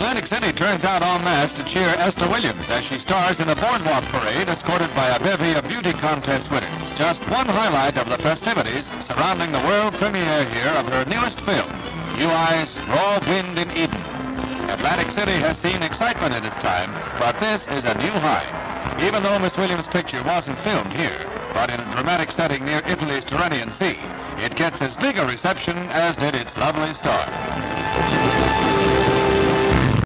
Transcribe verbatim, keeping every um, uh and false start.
Atlantic City turns out en masse to cheer Esther Williams as she stars in a boardwalk parade escorted by a bevy of beauty contest winners. Just one highlight of the festivities surrounding the world premiere here of her newest film, New Eyes, Raw Wind in Eden. Atlantic City has seen excitement in its time, but this is a new high. Even though Miss Williams' picture wasn't filmed here, but in a dramatic setting near Italy's Tyrrhenian Sea, it gets as big a reception as did its lovely star.